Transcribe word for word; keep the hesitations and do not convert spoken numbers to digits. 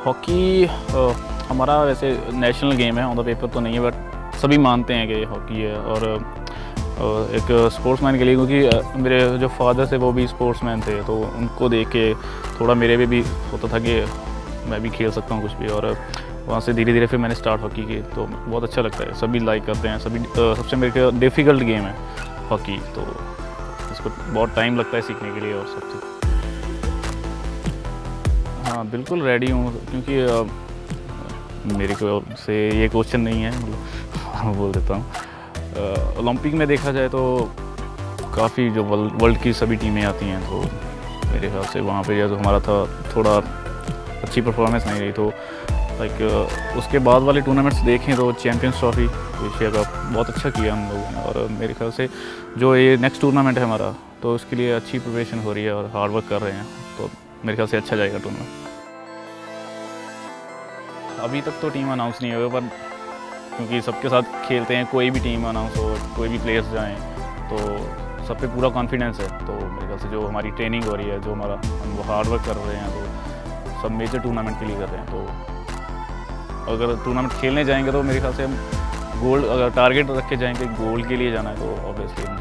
Hockey हमारा वैसे national game है, ऑन द पेपर तो नहीं है, बट सभी मानते हैं कि ये हॉकी है। और एक स्पोर्ट्समैन के लिए, क्योंकि मेरे जो फादर थे वो भी स्पोर्ट्समैन थे, तो उनको देख के थोड़ा मेरे में भी होता था कि मैं भी खेल सकता हूँ कुछ भी। और वहाँ से धीरे धीरे फिर मैंने स्टार्ट हॉकी की, तो बहुत अच्छा लगता है, सभी लाइक करते हैं। सभी सबसे मेरे को डिफ़िकल्ट गेम है हॉकी, तो इसको बहुत टाइम लगता है सीखने के लिए। और सबसे हाँ बिल्कुल रेडी हूँ, क्योंकि आ, मेरे को से ये क्वेश्चन नहीं है, मतलब बोल देता हूँ। ओलंपिक में देखा जाए तो काफ़ी जो वर्ल्ड की सभी टीमें आती हैं, तो मेरे ख्याल से वहाँ पे जो हमारा था थोड़ा अच्छी परफॉर्मेंस नहीं रही। तो लाइक उसके बाद वाले टूर्नामेंट्स देखें तो चैम्पियंस ट्रॉफी एशिया का बहुत अच्छा किया हम लोगों ने। और मेरे ख्याल से जो ये नेक्स्ट टूर्नामेंट है हमारा, तो उसके लिए अच्छी प्रिपरेशन हो रही है और हार्ड वर्क कर रहे हैं, तो मेरे ख्याल से अच्छा जाएगा टूर्नामेंट। अभी तक तो टीम अनाउंस नहीं हुई, पर क्योंकि सबके साथ खेलते हैं, कोई भी टीम अनाउंस हो, कोई भी प्लेयर्स जाएं, तो सब पे पूरा कॉन्फिडेंस है। तो मेरे ख्याल से जो हमारी ट्रेनिंग हो रही है, जो हमारा हम वो हार्ड वर्क कर रहे हैं, तो सब मेजर टूर्नामेंट के लिए कर रहे हैं। तो अगर टूर्नामेंट खेलने जाएंगे तो मेरे ख्याल से हम गोल्ड, अगर टारगेट रख के जाएंगे गोल्ड के लिए जाना है, तो ऑब्वियसली